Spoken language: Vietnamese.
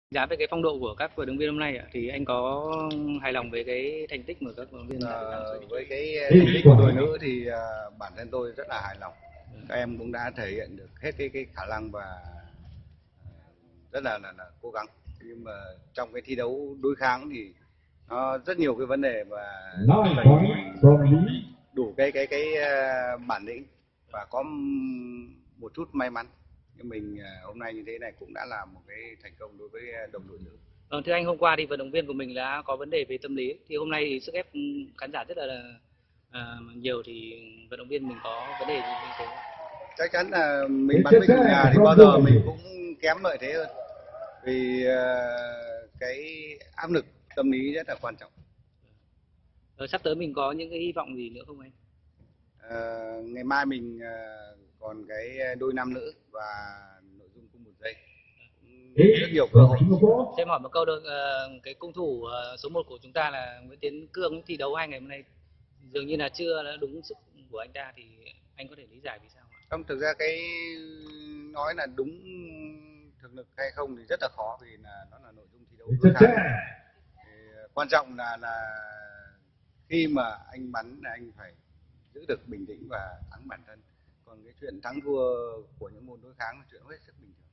Giá về cái phong độ của các vận động viên hôm nay ạ, thì anh có hài lòng với cái thành tích mà các vận động viên đã được làm Với cái thành tích của đội nữ thì bản thân tôi rất là hài lòng. Các em cũng đã thể hiện được hết cái khả năng và rất là cố gắng. Nhưng mà trong cái thi đấu đối kháng thì nó rất nhiều cái vấn đề và cần đủ cái bản lĩnh và có một chút may mắn. Nhưng mình hôm nay như thế này cũng đã là một cái thành công đối với đồng đội nữ. Vâng, thưa anh, hôm qua thì vận động viên của mình đã có vấn đề về tâm lý, thì hôm nay thì sức ép khán giả rất là nhiều, thì vận động viên mình có vấn đề gì như thế? Chắc chắn là mình bắn binh ở nhà thì bao giờ mình cũng kém lợi thế hơn, vì cái áp lực tâm lý rất là quan trọng. Sắp tới mình có những cái hy vọng gì nữa không anh? Ngày mai mình còn cái đôi nam nữ và nội dung cung 1 giây, rất nhiều cơ hội. Cho em hỏi một câu thôi, cái cung thủ số 1 của chúng ta là Nguyễn Tiến Cương thi đấu 2 ngày hôm nay dường như là chưa đã đúng sức của anh ta, thì anh có thể lý giải vì sao ạ? Không, thực ra cái nói là đúng thực lực hay không thì rất là khó, vì là nó là nội dung thi đấu đối kháng. Quan trọng là khi mà anh bắn là anh phải giữ được bình tĩnh và thắng bản thân. Còn cái chuyện thắng thua của những môn đối kháng là chuyện hết sức bình thường.